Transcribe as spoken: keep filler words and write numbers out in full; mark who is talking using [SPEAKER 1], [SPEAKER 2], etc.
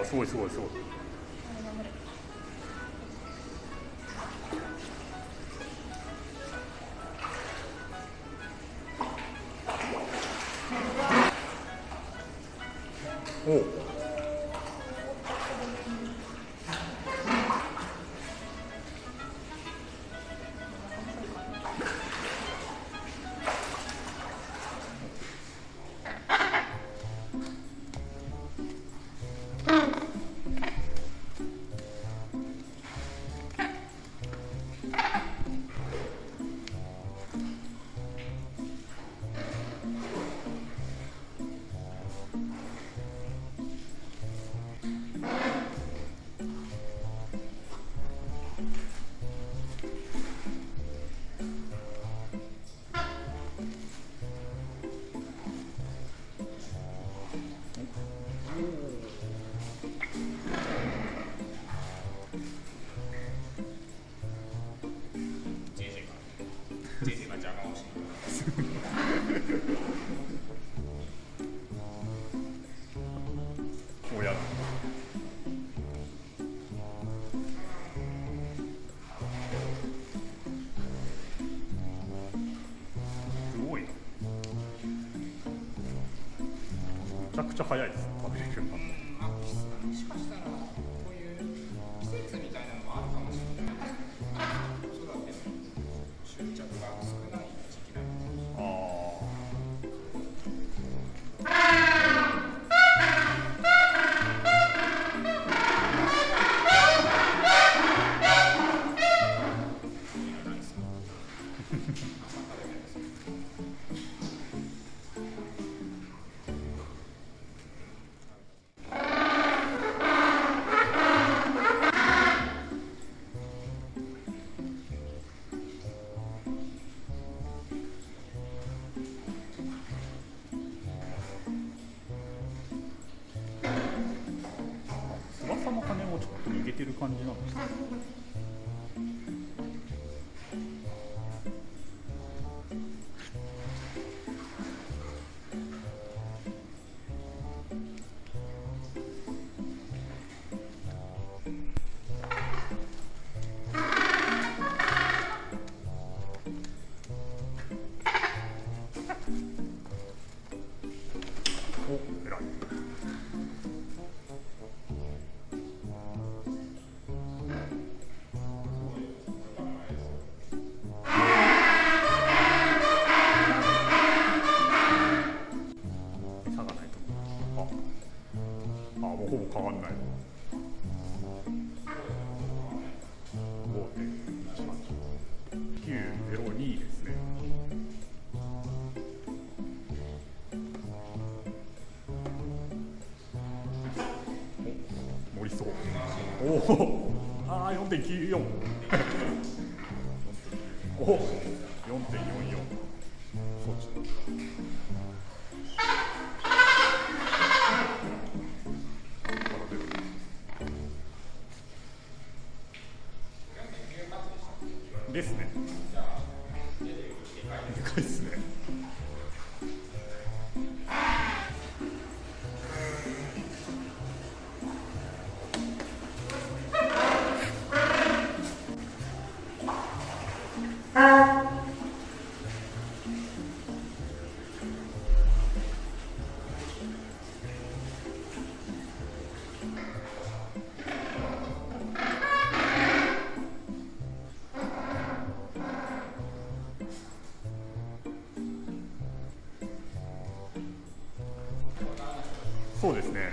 [SPEAKER 1] すごいすごいすごい。おう。おやだ。すごいな。めちゃくちゃ早いです。食べれるの。
[SPEAKER 2] もしかしたらこういう季節みたいなのもあるかもしれない。子育ての執着が少ない時期なのかもしれない。
[SPEAKER 1] 翼の羽もちょっと逃げてる感じなんですか。お、偉い。あ、もうほぼ変わんない。ごてんいちはちきゅうゼロにですね。お、盛りそう。おお、ああ、よんてんきゅうよん。お、よんてんよんよん。そっちだ。ですね。でかいっすね。そうですね。